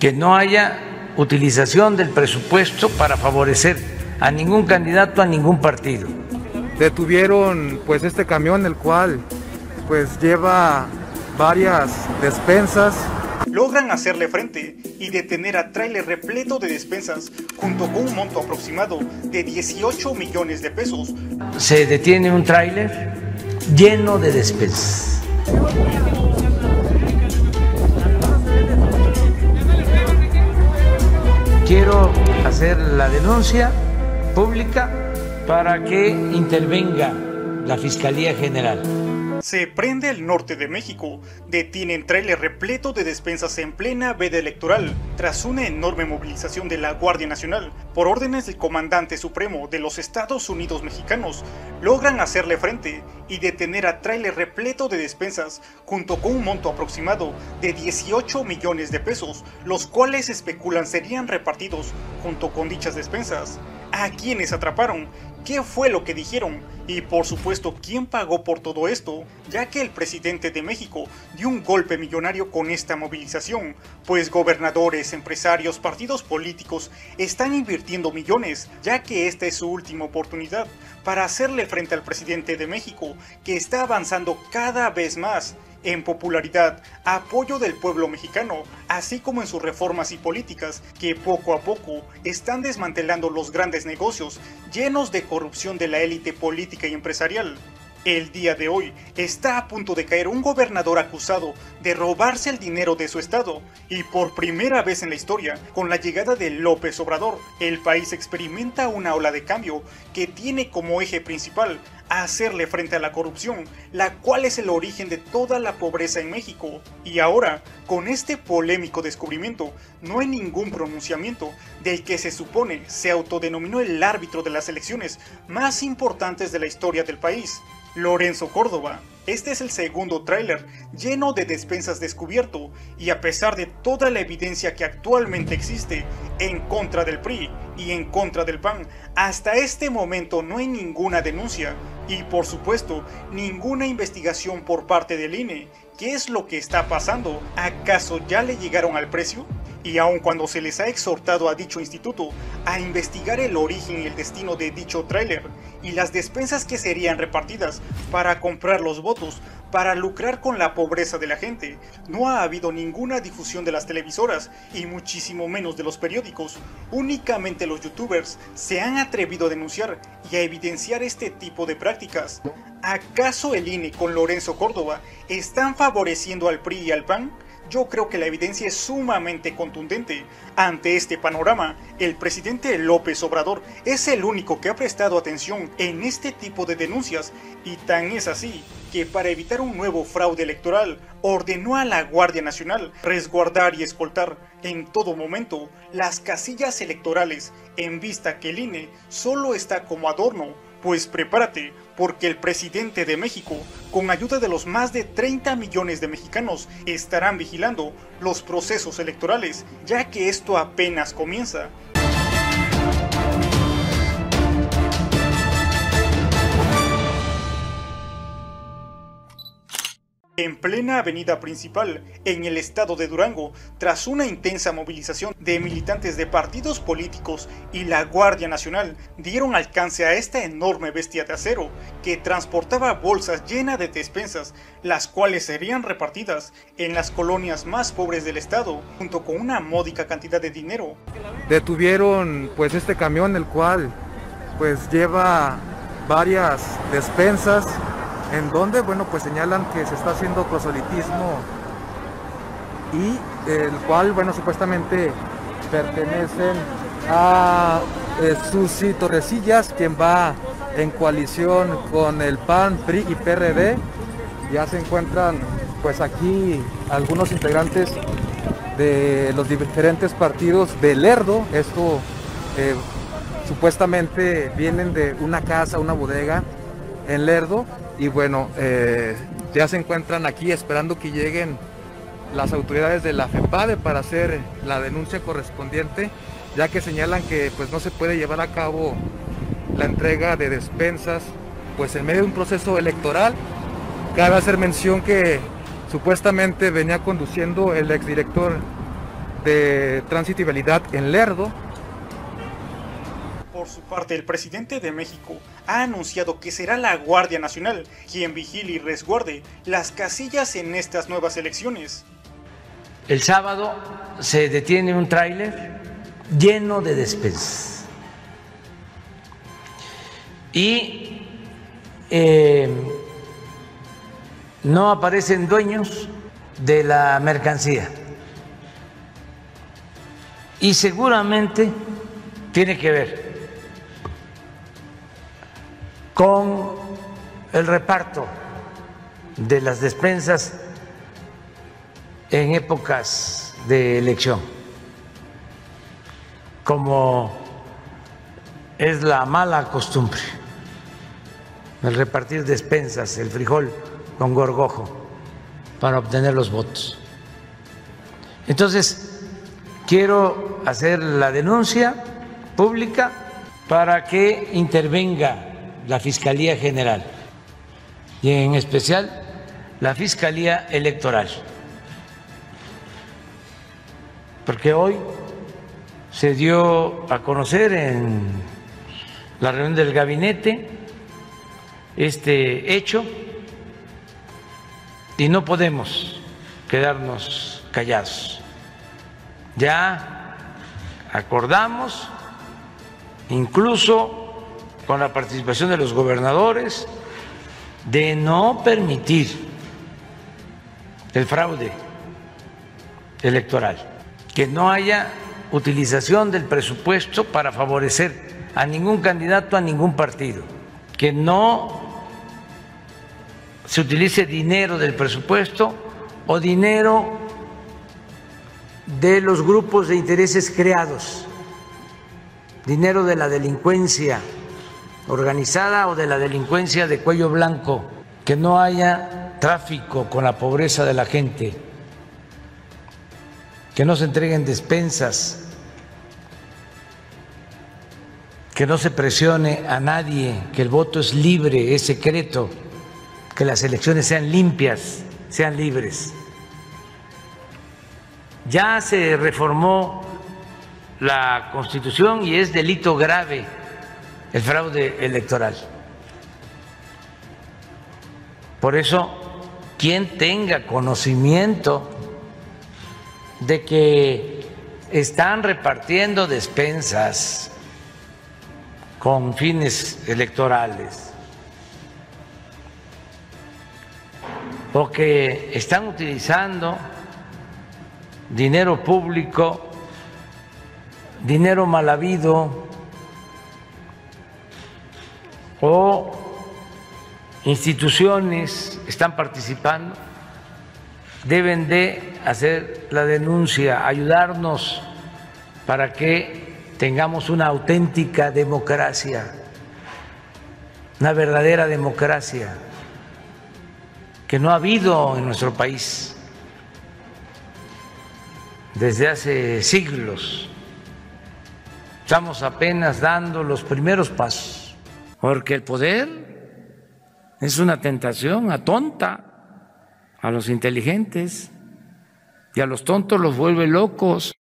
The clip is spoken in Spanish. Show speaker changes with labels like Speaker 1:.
Speaker 1: que no haya utilización del presupuesto para favorecer a ningún candidato, a ningún partido.
Speaker 2: Detuvieron pues este camión, el cual pues lleva varias despensas.
Speaker 3: Logran hacerle frente y detener a tráiler repleto de despensas junto con un monto aproximado de 18 millones de pesos.
Speaker 1: Se detiene un tráiler lleno de despensas. Quiero hacer la denuncia pública para que intervenga la Fiscalía General.
Speaker 3: Se prende el norte de México, detienen tráiler repleto de despensas en plena veda electoral, tras una enorme movilización de la Guardia Nacional, por órdenes del Comandante Supremo de los Estados Unidos Mexicanos, logran hacerle frente y detener a tráiler repleto de despensas, junto con un monto aproximado de 18 millones de pesos, los cuales especulan serían repartidos junto con dichas despensas. ¿A quiénes atraparon? ¿Qué fue lo que dijeron? Y por supuesto, ¿quién pagó por todo esto? Ya que el presidente de México dio un golpe millonario con esta movilización, pues gobernadores, empresarios, partidos políticos están invirtiendo millones, ya que esta es su última oportunidad para hacerle frente al presidente de México, que está avanzando cada vez más en popularidad, apoyo del pueblo mexicano, así como en sus reformas y políticas que poco a poco están desmantelando los grandes negocios llenos de corrupción de la élite política y empresarial. El día de hoy está a punto de caer un gobernador acusado de robarse el dinero de su estado, y por primera vez en la historia, con la llegada de López Obrador, el país experimenta una ola de cambio que tiene como eje principal hacerle frente a la corrupción, la cual es el origen de toda la pobreza en México. Y ahora, con este polémico descubrimiento, no hay ningún pronunciamiento del que se supone se autodenominó el árbitro de las elecciones más importantes de la historia del país, Lorenzo Córdoba. Este es el segundo tráiler lleno de despensas descubierto, y a pesar de toda la evidencia que actualmente existe en contra del PRI y en contra del PAN, hasta este momento no hay ninguna denuncia y por supuesto ninguna investigación por parte del INE. ¿Qué es lo que está pasando? ¿Acaso ya le llegaron al precio? Y aun cuando se les ha exhortado a dicho instituto a investigar el origen y el destino de dicho tráiler y las despensas que serían repartidas para comprar los votos, para lucrar con la pobreza de la gente, no ha habido ninguna difusión de las televisoras y muchísimo menos de los periódicos. Únicamente los youtubers se han atrevido a denunciar y a evidenciar este tipo de prácticas. ¿Acaso el INE con Lorenzo Córdoba están favoreciendo al PRI y al PAN? Yo creo que la evidencia es sumamente contundente. Ante este panorama, el presidente López Obrador es el único que ha prestado atención en este tipo de denuncias, y tan es así que para evitar un nuevo fraude electoral ordenó a la Guardia Nacional resguardar y escoltar en todo momento las casillas electorales, en vista que el INE solo está como adorno. Pues prepárate, porque el presidente de México, con ayuda de los más de 30 millones de mexicanos, estarán vigilando los procesos electorales, ya que esto apenas comienza. En plena avenida principal, en el estado de Durango, tras una intensa movilización de militantes de partidos políticos y la Guardia Nacional, dieron alcance a esta enorme bestia de acero que transportaba bolsas llenas de despensas, las cuales serían repartidas en las colonias más pobres del estado, junto con una módica cantidad de dinero.
Speaker 2: Detuvieron pues este camión, el cual pues lleva varias despensas, en donde, bueno, pues señalan que se está haciendo proselitismo, y el cual, bueno, supuestamente pertenecen a Susi Torrecillas, quien va en coalición con el PAN, PRI y PRD. Ya se encuentran pues aquí algunos integrantes de los diferentes partidos de Lerdo. Esto supuestamente vienen de una casa, una bodega en Lerdo. Y bueno, ya se encuentran aquí esperando que lleguen las autoridades de la FEPADE para hacer la denuncia correspondiente, ya que señalan que pues no se puede llevar a cabo la entrega de despensas pues en medio de un proceso electoral. Cabe hacer mención que supuestamente venía conduciendo el exdirector de tránsito y vialidad en Lerdo.
Speaker 3: Por su parte, el presidente de México ha anunciado que será la Guardia Nacional quien vigile y resguarde las casillas en estas nuevas elecciones.
Speaker 1: El sábado se detiene un tráiler lleno de despensas y no aparecen dueños de la mercancía y seguramente tiene que ver con el reparto de las despensas en épocas de elección, como es la mala costumbre, el repartir despensas, el frijol con gorgojo para obtener los votos. Entonces, quiero hacer la denuncia pública para que intervenga la Fiscalía General y en especial la Fiscalía Electoral, porque hoy se dio a conocer en la reunión del gabinete este hecho y no podemos quedarnos callados. Ya acordamos, incluso con la participación de los gobernadores, de no permitir el fraude electoral, que no haya utilización del presupuesto para favorecer a ningún candidato, a ningún partido, que no se utilice dinero del presupuesto o dinero de los grupos de intereses creados, dinero de la delincuencia organizada o de la delincuencia de cuello blanco, que no haya tráfico con la pobreza de la gente, que no se entreguen despensas, que no se presione a nadie, que el voto es libre, es secreto, que las elecciones sean limpias, sean libres. Ya se reformó la Constitución y es delito grave el fraude electoral. Por eso, quien tenga conocimiento de que están repartiendo despensas con fines electorales o que están utilizando dinero público, dinero mal habido, o instituciones están participando, deben de hacer la denuncia, ayudarnos para que tengamos una auténtica democracia, una verdadera democracia que no ha habido en nuestro país desde hace siglos. Estamos apenas dando los primeros pasos. Porque el poder es una tentación, atonta a los inteligentes y a los tontos los vuelve locos.